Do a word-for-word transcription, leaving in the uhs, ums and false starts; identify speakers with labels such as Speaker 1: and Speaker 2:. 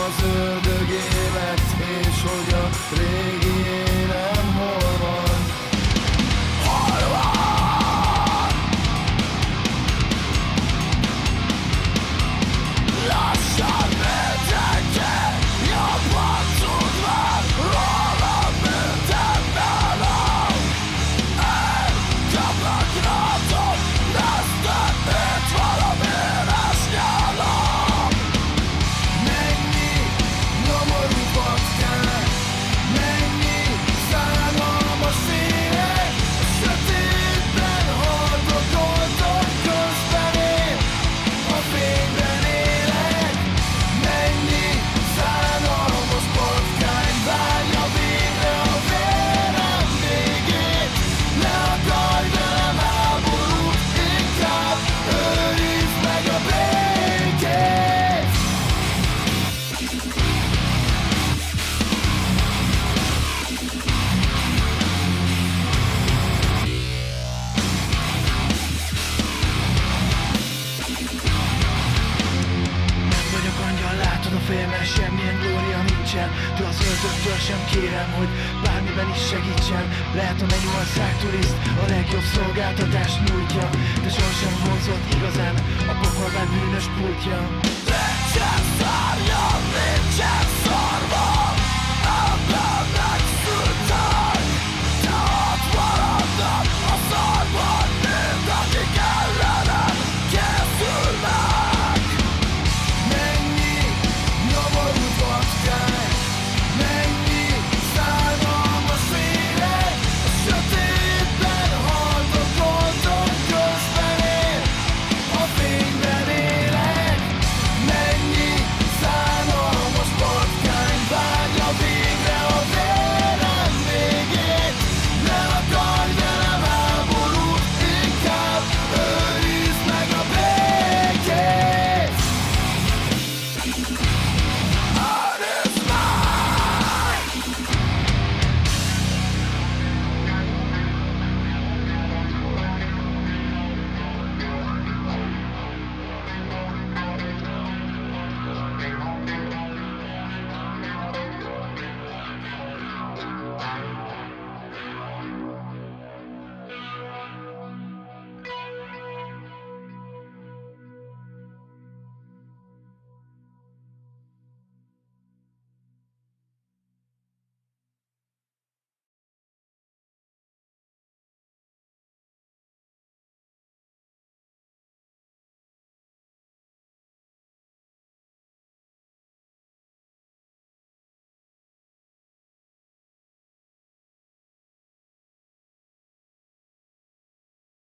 Speaker 1: az ördög élet, és hogy a régi énem hol van. Hol van? Lassan mindenki jobban tud már rólam, mint ennálam. Elkapnak rátom, neztem, mint valami éles nyálam. Mennyi nyomorú patkán, mennyi szánalmas ének, sötétben haldokoltok, közben én a fényben élek. Mennyi szánalmas patkány várja végre a vérem végét. Ne akarj velem háborút, inkább őrizd meg a békét. Nem vagyok angyal, látod a fejemen, semmilyen glória nincsen. De az ördögtől sem kérem, hogy bármiben is segítsen. Lehet a mennyország turiszt, a legjobb szolgáltatást nyújtja, de sosem vonzott igazán a pokolban bűnös pultja.